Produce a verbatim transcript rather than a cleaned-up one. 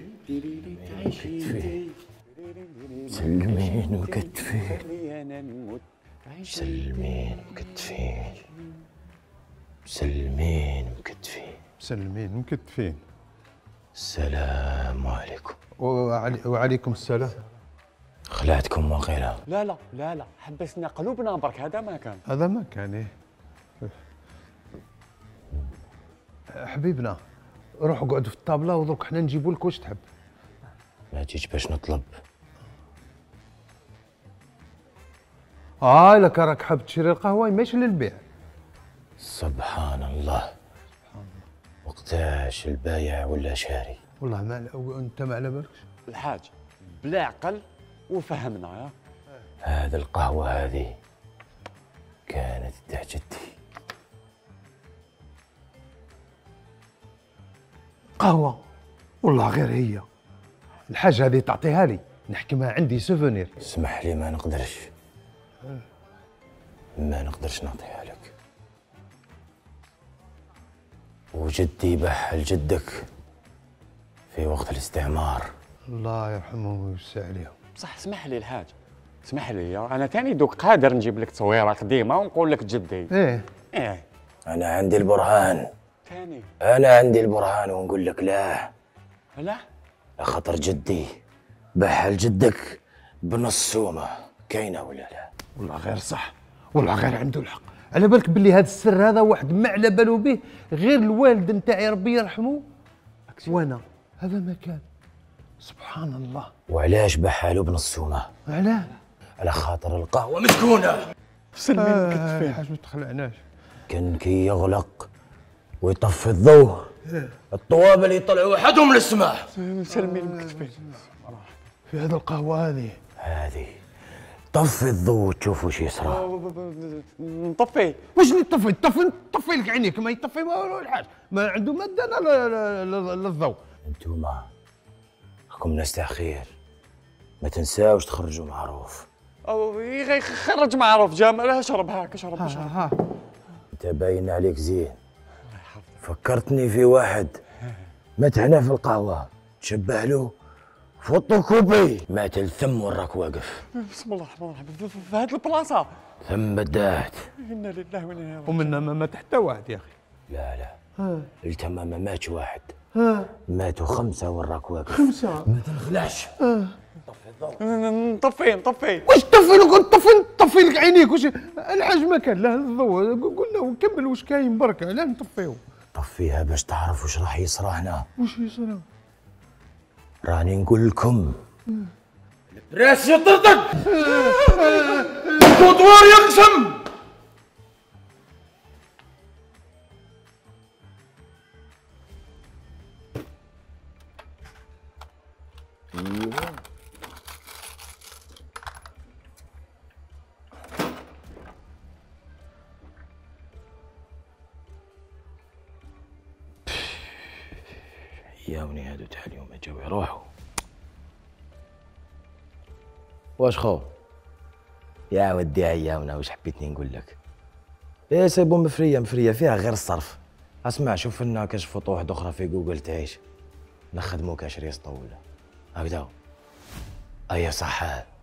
مسلمين مكتفين مسلمين مكتفين مسلمين مكتفين مسلمين مكتفين. السلام عليكم. وعلي وعليكم السلام. خلعتكم وقيلا. لا لا لا لا حبسنا قلوبنا برك، هذا ما كان. هذا ما كان. ايه حبيبنا روح اقعد في الطابله ودرك حنا نجيبوا لك واش تحب. ما جيتش باش نطلب. اه لك راك حاب تشري القهوه ماشي للبيع. سبحان الله. وقتاش البايع ولا شاري؟ والله ما انت ما على بالكش. الحاج بلا عقل وفهمنا يا. هذا القهوه هذه كانت تاع جدي. قهوه والله غير هي الحاجه هذه تعطيها لي نحكمها عندي سوفونير. اسمح لي ما نقدرش ما نقدرش نعطيها لك. وجدي بح لجدك في وقت الاستعمار. الله يرحمه ويوسع عليهم. بصح اسمح لي الحاج، اسمح لي انا تاني دوك قادر نجيب لك تصويره قديمه ونقول لك جدي. ايه ايه انا عندي البرهان. ثاني انا عندي البرهان ونقول لك لا. لا لخطر جدي بح لجدك بنص سومه. كاينه ولا لا؟ والله غير صح، والله غير عنده الحق. على بالك باللي هذا السر هذا واحد ما على بالو به غير الوالد نتاعي ربي يرحمه وانا. هذا ما كان. سبحان الله. وعلاش بحالو بنص سومه؟ علاه؟ على خاطر القهوه مسكونه. سلمين آه مكتفين. حاج ما تخلعناش. كان كي يغلق ويطفي الضوء الطوابل يطلعوا وحدهم للسماء. سلمين مكتفين. في هذا القهوه هذه هذه طفي الضوء تشوفوا شي يصرى. نطفي. واش اللي طفي؟ طفي طفي لك عينيك ما يطفي ما والو الحاج. ما عنده ماده لا للضوء. انتوما راكم ناس تاع خير، ما تنساوش تخرجوا معروف. او يغي خرج معروف جامل. اشرب هاك اشرب ها اشرب. ها انت باين عليك زين. فكرتني في واحد مات هنا في القهوه تشبه له فوتوكوبي. مات الثم وراك واقف. بسم الله الرحمن الرحيم في هذه البلاصه. ثم بدات. انا لله وانا اليه راجعون. ومنا ما مات حتى واحد يا اخي. لا لا ها التما ما ماتش واحد، ها ماتوا خمسه وراك واقف. خمسه. ما تنخلعش. نطفي نطفي. واش طفي لك طفي طفي لك عينيك. واش الحاج ما كان له الضوء. قلنا وكمل واش كاين برك علاه نطفيو. طفيها باش تعرف واش راح يصرى هنا. واش يصير؟ راني نقول لكم راس يطرطق الخضوار يقسم. ياوني هادو تاع اليوم جاو يروحوا. واش خو؟ يا ودي عياونا واش حبيتني نقول لك؟ ايه سي بون مفريه مفريه فيها غير الصرف. اسمع شوف لنا كاش فوطو واحده اخرى في جوجل تعيش نخدمو كاش ريس طوله هكذا. ايا صح.